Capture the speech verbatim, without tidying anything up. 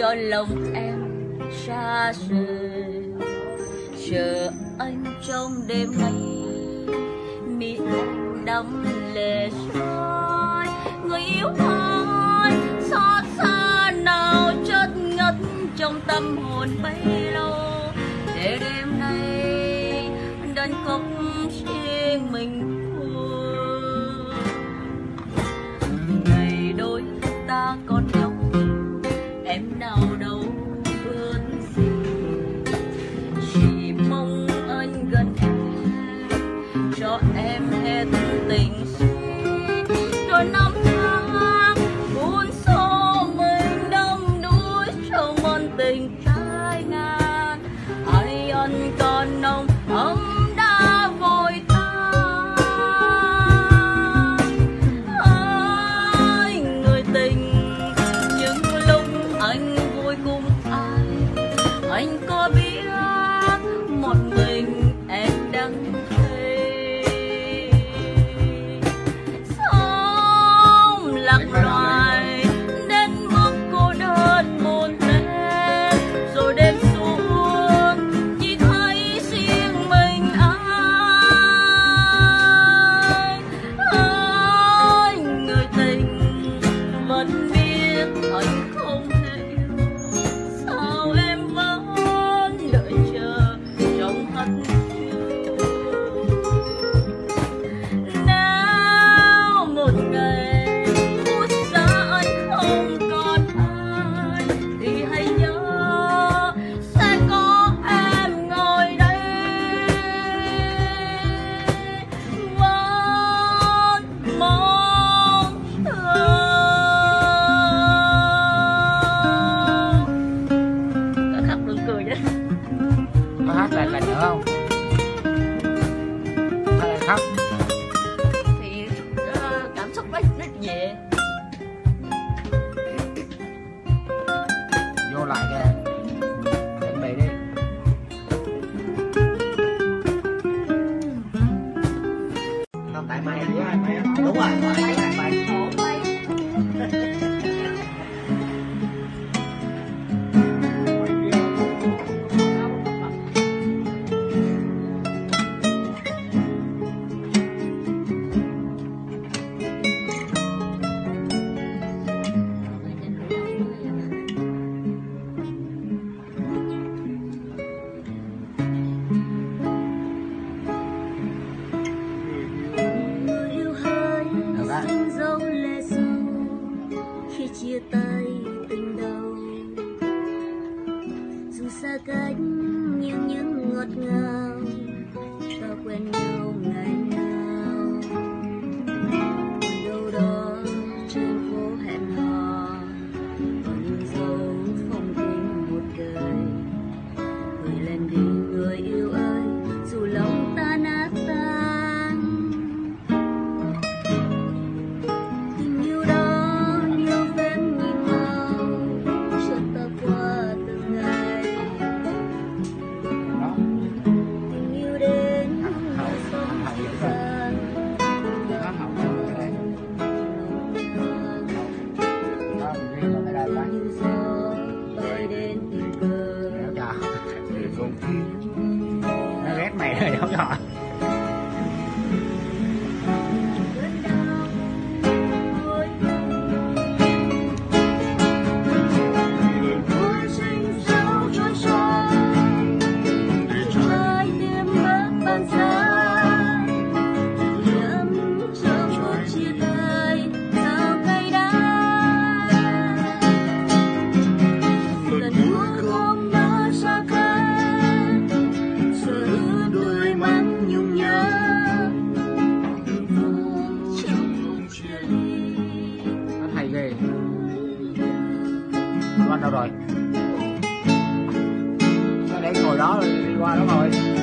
cho lòng em xa rời. Chờ anh trong đêm nay, mi em đắm lệ rơi. Người yêu ơi, xót xa nào chất ngất trong tâm hồn bấy lâu, để đêm nay đơn khóc riêng mình thôi. Ngày đôi ta còn nhau, em nào đâu bước gì, chỉ mong anh gần em, cho em hết tình si. Rồi năm tháng buồn số mình đắm đuối trong ân tình trái ngang. Ai ân còn nồng ấm đã vội tan. Ôi người tình, những lúc anh vui cùng ai, anh có biết một mình em đang thấy. Sống lạc loài đến mức cô đơn buồn tê, rồi đêm xuống chỉ thấy riêng mình ai. Ôi người tình, vẫn biết anh không thể yêu, sao em vẫn đợi chờ trong hắt hiu. Nếu một ngày phút giây anh không còn ai, thì hãy nhớ sẽ có em ngồi đây vẫn mong thương. Đã khóc đừng cười đấy. Có hát lại lần nữa không? Hát lại khóc. Thì ờ, cảm xúc nó nó nhẹ. Vô lại kìa. Chuẩn bị đi. Không, tại mày với ai mày? Đúng rồi, mày mày mày. Ủa, mày. Người yêu hỡi, Được á. xin dấu lệ sâu khi chia tay tình đầu. Dù xa cách nhưng những ngọt ngào ta quen nhau ngày nào. Còn đâu đó trên phố hẹn hò, còn dấu phong kính một đời. Gửi lên đi người yêu ơi, dù lòng ta nát tan. Tình yêu đó như phép nhìn màu chợt ta qua từng ngày. Đó. Tình yêu đến Hậu, như hậu, sóng hậu dịu dữ rồi. dàng. Nó hậu rồi cái này. Đó, mình riêng rồi đây đây. Như gió bay đến tình cờ. Kéo cho. Nó ghét mày rồi đâu cho. Cơn đau mỗi mùa sinh sâu trôi trôi, trái tim mất ban giá. Nhắm trong phút chia tay sao cay đắng. Lần cuối không nỡ xa cách, giờ ướt đôi mắt nhung nhớ. Trong chia ly. Nó hay ghê. Nó đâu rồi? Nó để ngồi đó rồi, đi qua đó rồi.